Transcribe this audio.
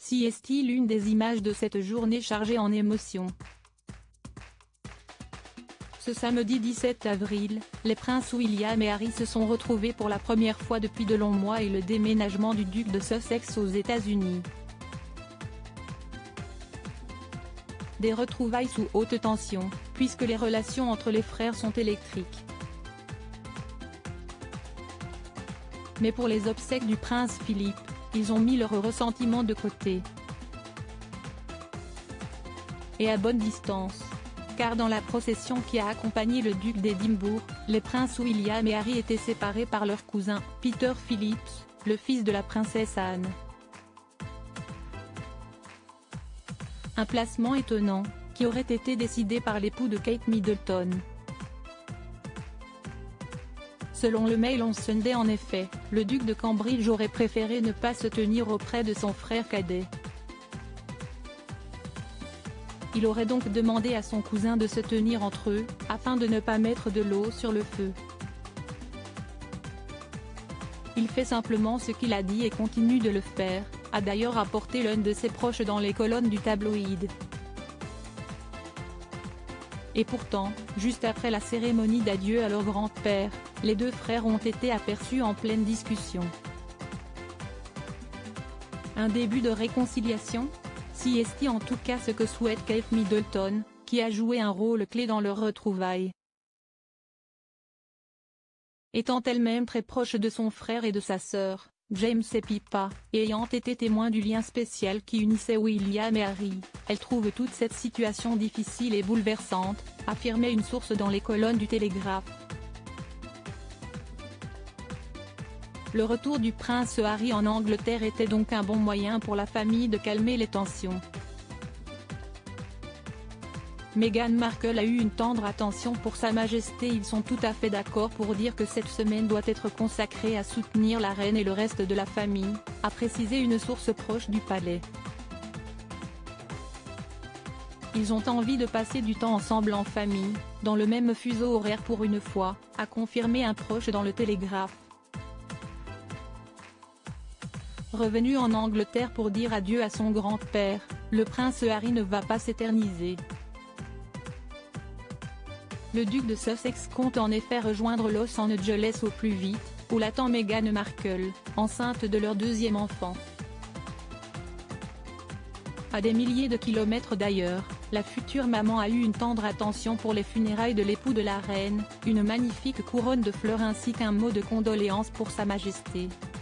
Si est-il l'une des images de cette journée chargée en émotions. Ce samedi 17 avril, les princes William et Harry se sont retrouvés pour la première fois depuis de longs mois et le déménagement du duc de Sussex aux États-Unis. Des retrouvailles sous haute tension, puisque les relations entre les frères sont électriques. Mais pour les obsèques du prince Philippe, ils ont mis leur ressentiment de côté. Et à bonne distance. Car dans la procession qui a accompagné le duc d'Édimbourg, les princes William et Harry étaient séparés par leur cousin, Peter Phillips, le fils de la princesse Anne. Un placement étonnant, qui aurait été décidé par l'époux de Kate Middleton. Selon le Mail on Sunday en effet, le duc de Cambridge aurait préféré ne pas se tenir auprès de son frère cadet. Il aurait donc demandé à son cousin de se tenir entre eux, afin de ne pas mettre de l'eau sur le feu. Il fait simplement ce qu'il a dit et continue de le faire, a d'ailleurs rapporté l'un de ses proches dans les colonnes du tabloïd. Et pourtant, juste après la cérémonie d'adieu à leur grand-père, les deux frères ont été aperçus en pleine discussion. Un début de réconciliation ? Si est en tout cas ce que souhaite Kate Middleton, qui a joué un rôle clé dans leur retrouvaille. Étant elle-même très proche de son frère et de sa sœur, James et Pippa, et ayant été témoin du lien spécial qui unissait William et Harry, elle trouve toute cette situation difficile et bouleversante, affirmait une source dans les colonnes du Télégraphe. Le retour du prince Harry en Angleterre était donc un bon moyen pour la famille de calmer les tensions. Meghan Markle a eu une tendre attention pour Sa Majesté. Ils sont tout à fait d'accord pour dire que cette semaine doit être consacrée à soutenir la reine et le reste de la famille, a précisé une source proche du palais. Ils ont envie de passer du temps ensemble en famille, dans le même fuseau horaire pour une fois, a confirmé un proche dans le Télégraphe. Revenu en Angleterre pour dire adieu à son grand-père, le prince Harry ne va pas s'éterniser. Le duc de Sussex compte en effet rejoindre Los Angeles au plus vite, où l'attend Meghan Markle, enceinte de leur deuxième enfant. À des milliers de kilomètres d'ailleurs, la future maman a eu une tendre attention pour les funérailles de l'époux de la reine, une magnifique couronne de fleurs ainsi qu'un mot de condoléances pour Sa Majesté.